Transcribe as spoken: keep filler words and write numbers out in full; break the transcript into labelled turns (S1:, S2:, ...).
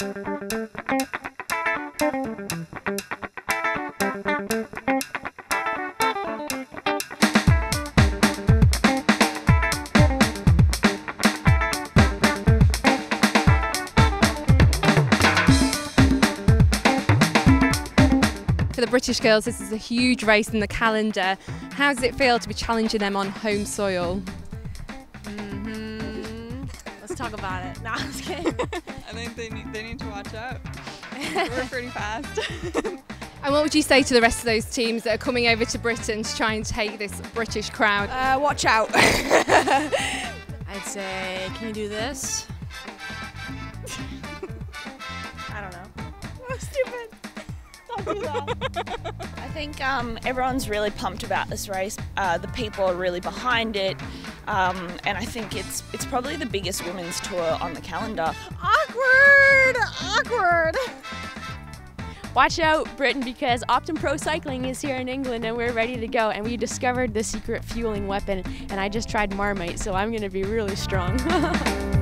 S1: For the British girls, this is a huge race in the calendar. How does it feel to be challenging them on home soil?
S2: Mm-hmm. Let's talk about it. No, I'm just kidding.
S3: I think they need, they need to watch out. We're pretty fast.
S1: And what would you say to the rest of those teams that are coming over to Britain to try and take this British crowd?
S2: Uh, watch out. I'd say, can you do this? I don't know. Oh, stupid. Don't do that.
S4: I think um, everyone's really pumped about this race. Uh, the people are really behind it, um, and I think it's it's probably the biggest women's tour on the calendar.
S2: Awkward! Awkward!
S5: Watch out, Britain, because Optum Pro Cycling is here in England and we're ready to go. And we discovered the secret fueling weapon, and I just tried Marmite, so I'm going to be really strong.